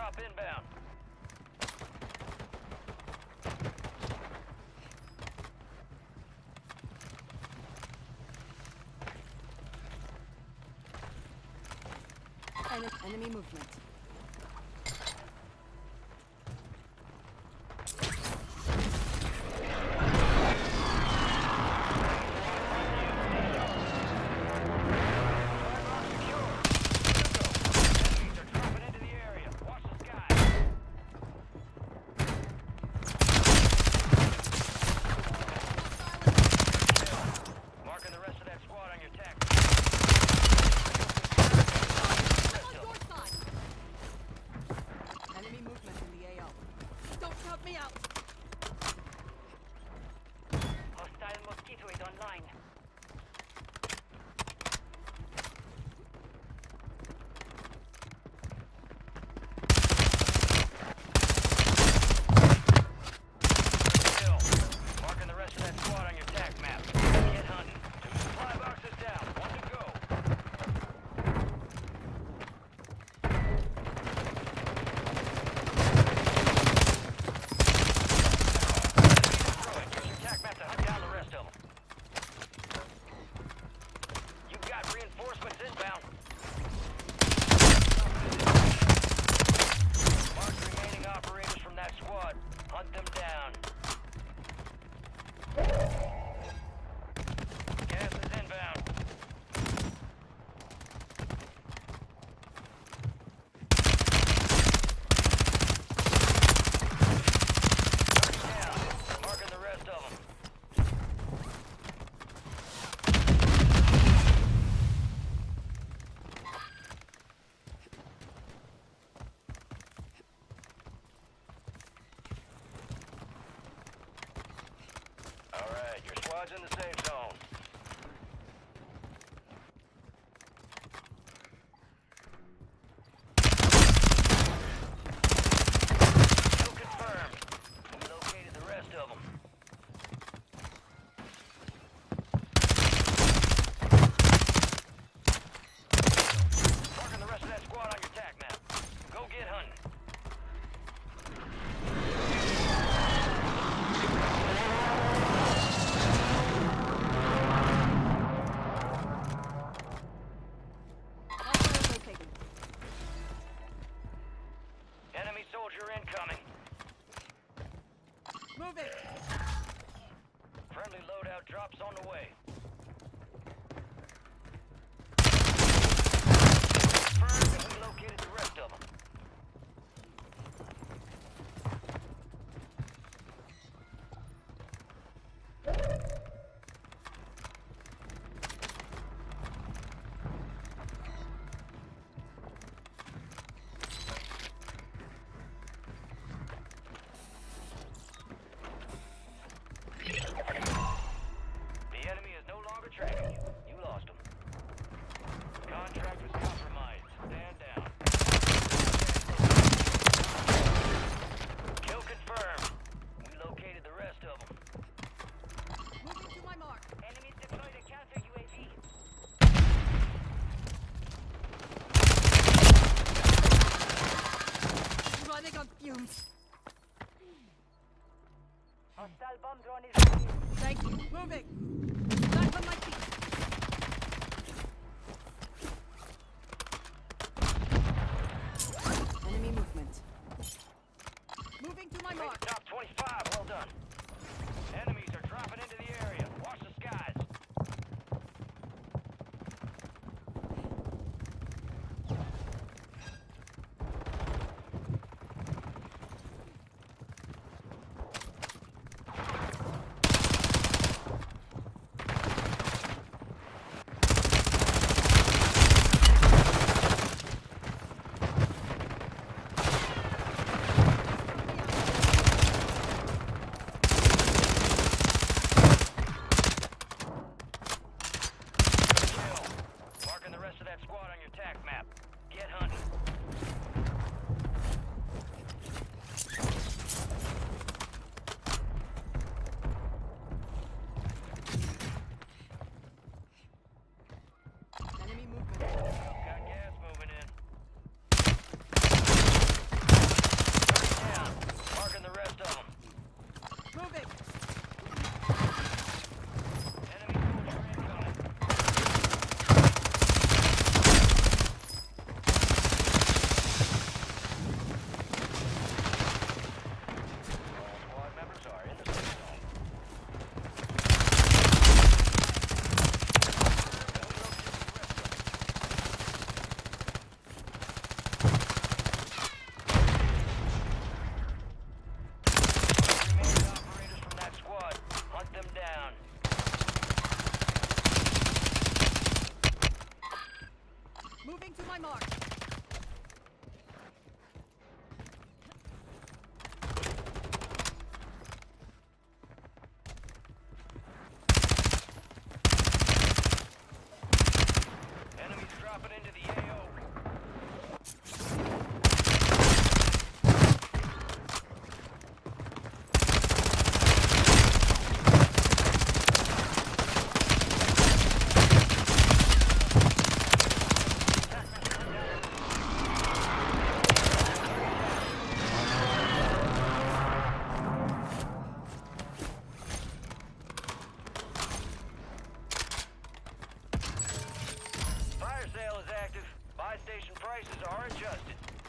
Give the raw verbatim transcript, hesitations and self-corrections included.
drop inbound. Enemy movement. In the safe zone. Kill confirmed. We located the rest of them. Marking the rest of that squad on your tac map. Go get hunting. Soldier incoming. Move it. Friendly loadout drops on the way. Confirmed and we located the rest of them. Tracking you. You lost them. Contract was compromised. Stand down. Kill confirmed. We located the rest of them. Moving to my mark. Enemies deployed a counter U A V. Running on fumes. Hostile bomb drone is ready. Thank you. Moving. Back on my feet. Enemy movement. Moving to my You made mark. the top twenty-five. Well done. Enemies are dropping into the area. Watch the skies. station prices are adjusted.